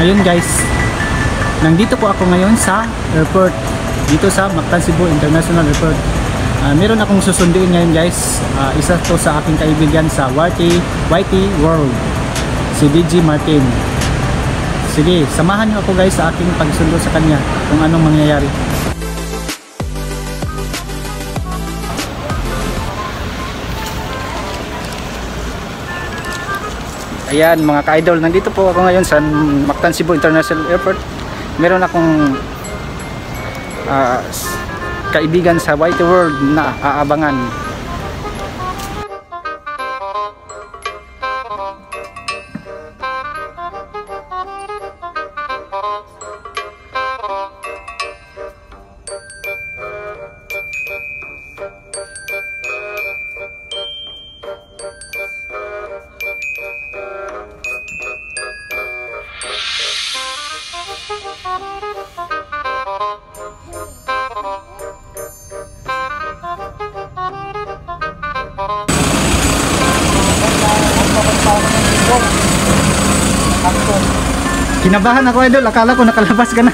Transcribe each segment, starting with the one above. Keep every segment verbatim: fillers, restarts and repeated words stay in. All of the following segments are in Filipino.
Ayun guys, nandito po ako ngayon sa airport, dito sa Mactan, Cebu International Airport. Uh, meron akong susunduin ngayon guys, uh, isa to sa aking kaibigan sa Y T, Y T World, si D J Martin. Sige, samahan niyo ako guys sa aking pagsundo sa kanya kung anong mangyayari. Ayan mga ka-idol, nandito po ako ngayon sa Mactan, Cebu International Airport. Meron akong uh, kaibigan sa Y T World na aabangan. Kinabahan ako idol, akala ko nakalabas ka na.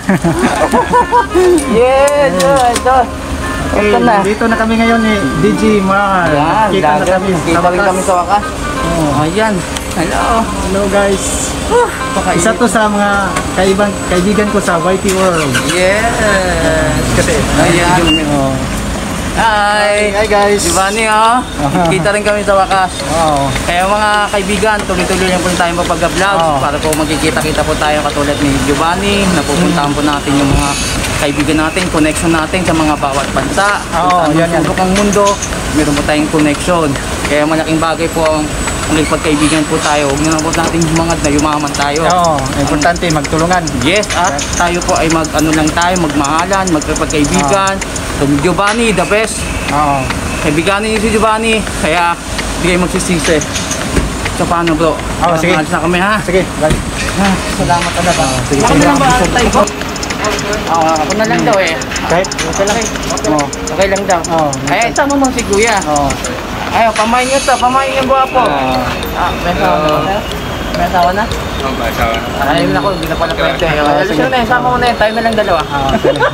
Yes, idol. Okay, na. Dito na kami ngayon ni D J Mar. Yan, kita na kami. Kita rin kami sa wakas. Oh, ayan. Hello. Hello guys. Uh, Isa to sa mga kaibang kaibigan ko sa Y T World. Yes. Kasi ayan. Oh. Hi! Hi guys! Giovanni, oh. Kita rin kami sa wakas. Oh. Kaya mga kaibigan, tuloy-tuloy lang po tayo mapag-vlog oh. Para po magkikita-kita po tayo katulad ni Giovanni. Napupuntahan po natin yung mga kaibigan natin, connection natin sa mga bawat bansa. Oh, kung saan sulok ang mundo, meron po tayong connection. Kaya malaking bagay po ang pagkaibigan po tayo. Huwag na po natin humangad na yumaman tayo. Oo, oh, importante magtulungan. Yes, at yes. Tayo po ay mag-ano lang tayo, magmahalan, magkapagkaibigan. Oh. So, Giovanni, the best. Oo. Kaibiganin niyo si Giovanni, kaya hindi kayo magsisisi. So, paano bro? Oo, oh, sige. Alis na kami ha? Sige, bye. Ah, salamat ka na ba? Oh, sige, ako sige. na lang ba tayo po? Oo, ako na lang daw eh. Kahit? Okay lang. Okay, oh. Okay lang daw. Oh, ay, tama mo si Kuya. Oo. Oh. Ayaw, pamain nyo to, pamain nyo po. Uh, ah, may asawa na? May asawa na? Oo, may asawa na. Ay, yun ako, hindi na pala pwede. Alis na eh, sama mo na yun, tayo na lang dalawa. Ah,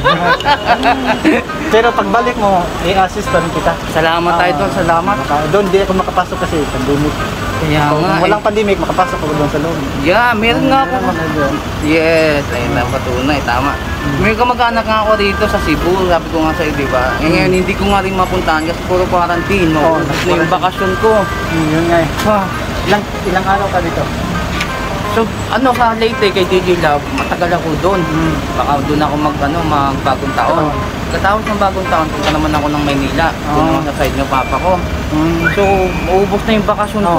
pero pagbalik mo, i-assist pa rin kita. Salamat tayo doon, salamat. Doon di ako makapasok kasi pandemic. Kaya kung nga, walang eh. pandemic, makapasok ako doon sa loob. Yeah, meron nga ako. Yes, ayun na, patunay, tama. May kamag-anak nga ako dito sa Cebu, sabi ko nga sa'yo, di ba? Eh, ngayon, hindi ko nga rin mapuntahan kasi puro quarantine, no? Oh, na yung bakasyon ko. Hmm, yun nga eh. Ah. Ilang, ilang araw ka dito? So, ano sa Leyte kay D J Love, matagal ako doon. Hmm. Baka doon ako mag, ano, mag bagong taon. Oh. Katapos ng bagong taon, punta naman ako ng Maynila. Oh. Doon naman sa side ng papa ko. Hmm. So, maubos na yung bakasyon oh. ko.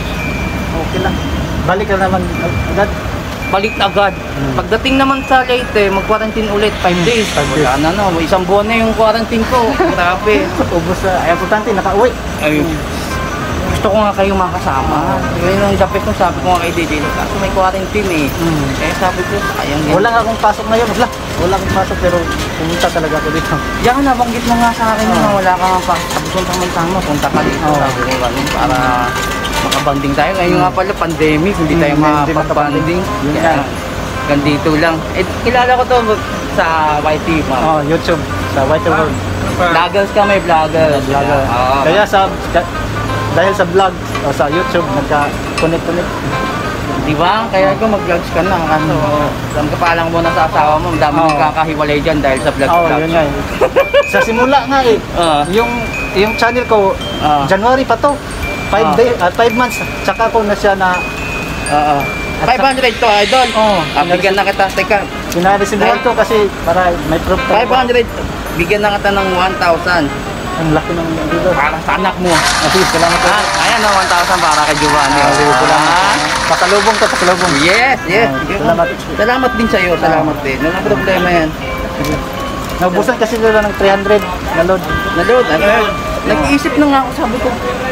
Okay lang. Balik ka naman agad? Balik agad. Hmm. Pagdating naman sa Leyte, mag-quarantine ulit, five days. five days. Wala na, no. Isang buwan na yung quarantine ko. Grabe. Ubos na. Ay, importante, nakauwi. Ayun. Gusto ko nga kayo makasama. Yun ang dapit nung sabi ko nga kay D J. Kaso may quarantine eh. Hmm. Kaya sabi ko, sayang yan. Wala nga akong pasok ngayon. Wala. Wala akong pasok pero pumunta talaga ako dito. Yan, nabanggit mo nga sa akin oh. na wala kang pasok. Sabi ko tama-tama, punta ka dito. Oh. Sabi ko ganun para makabanding tayo. Ngayon hmm. nga pala pandemic, hindi tayo hmm. makapag-banding. Kaya gandito lang. Eh, kilala ko to sa Y T. Oh, YouTube. Sa Y T World. Ah. Vloggers kami, vloggers. Vlogger. Oh, kaya sa dahil sa vlog o sa YouTube nagka-connect-connect. Di ba? Kaya ko mag-vlogs ka na. Kaso, saan ka pa lang muna sa asawa mo, ang dami oh. nagkakahiwalay dyan dahil sa vlog. Oo, oh, yun nga eh. Sa simula nga eh, uh. yung yung channel ko, uh. January pa to. five uh. day, uh, five months. Tsaka ko na siya na... Uh, uh. five hundred to, idol. Oo. Oh, bigyan na kita. Teka. Sinarisimulan ko kasi para may proof. five hundred. Bigyan na kita ng one thousand. Ang laki ng dito. Para sa anak mo. Kasi salamat po. Ah, ayan na one thousand para kay Giovanni. Ah, salamat. Pasalubong to, pasalubong. Yes, yes. Ah, salamat. Salamat din sa iyo, salamat din. Walang problema yan. Naubusan kasi nila ng three hundred na load. Na load? Ano yun? Nag-iisip na nga ako, sabi ko.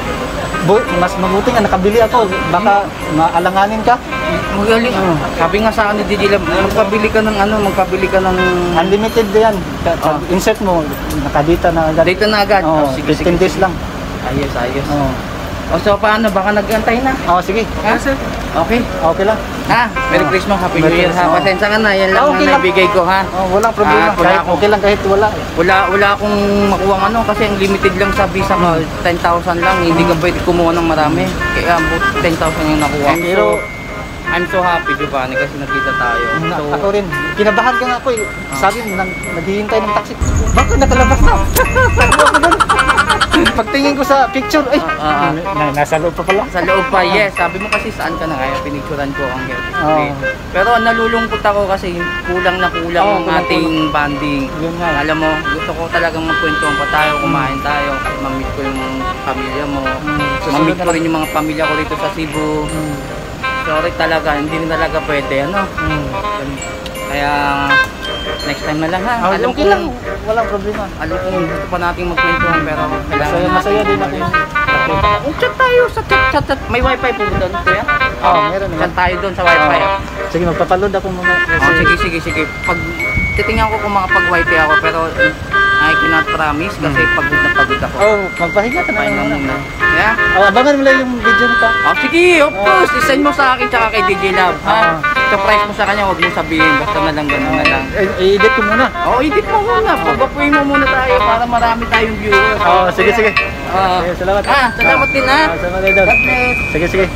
Mas mabuti nga nakabili ako. Baka maalanganin ka. Magaling. Uh, sabi nga sa akin ni D J Lab, magpabili ka ng ano, magpabili ka ng... Unlimited yan. Uh, insert mo, nakadata na agad. Data na agad? Oh, oh, sige, fifteen days lang. Ayos, ayos. Oh. O so paano? Baka nag-antay na? Oo, oh, sige. Ha? Sir? Okay. Okay lang. Ha? Merry Oh. Christmas, Happy Merry New Year ha. Christmas. Pasensya ka na, yan lang Ah, ang okay lang. naibigay ko ha. Oh, walang problema. Ah, wala kahit, akong- okay lang kahit wala. eh. Wala wala akong makuha ano kasi ang limited lang sa visa ko, ten thousand lang. Hindi ka pwede kumuha ng marami. Kaya but ten thousand yung nakuha. ko. Pero I'm so happy, Giovanni, kasi nakita tayo. na, So, ako rin, kinabahan ka nga ako eh. Sabi mo, nang, naghihintay ng taxi. Bakit nakalabas na? Tago ako doon. Pagtingin ko sa picture, ay, Ah, ah. na, nasa loob pa pala. sa loob pa, yes. Sabi mo kasi saan ka na kaya pinicturan ko ang health Oo. display. Pero nalulungkot ako kasi kulang na kulang Oo, ang kulang, ating bonding. Yun nga. Alam mo, gusto ko talagang magkwentuhan pa tayo, kumain tayo, kasi mamit ko yung pamilya mo. susunod Mamit na ko lang. rin yung mga pamilya ko rito sa Cebu. Hmm. Sorry talaga, hindi rin talaga pwede, ano. Hmm. Kaya next time na lang ha. Ah, Alam okay ko lang, walang problema. Alam ko gusto pa nating magkwentuhan pero kailangan Masaya, masaya din ako yung Oh, chat tayo sa chat, chat, chat. May wifi po doon, kuya? Oo, meron naman. Chat tayo doon sa wifi. Oo. Sige, magpapaload ako muna. Oh, sige, sige, sige. Pag titingnan ko kung makapag-wifi ako pero I cannot promise kasi pagod na pagod ako. Oh, magpahinga ka na Kain lang muna. muna. Yeah? Oh, abangan mo lang yung video nito. Oh, sige, of course. Isend mo sa akin tsaka kay D J Love, ha? Ah. Surprise mo sa kanya, huwag mo sabihin. Basta na lang, gano'n na lang. Eh, i-edit ko muna. Oh, edit mo muna. Pag-apuin mo muna tayo para marami tayong viewers. Oh, sige, sige. Ah, Sige, salamat. Ah, salamat din, ha? Ah, salamat, Idol. God bless. Sige, sige.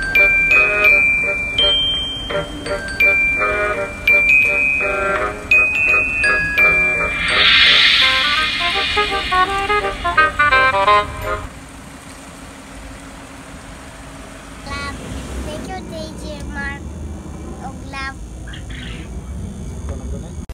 Love. Thank you, D J Mark. Og love.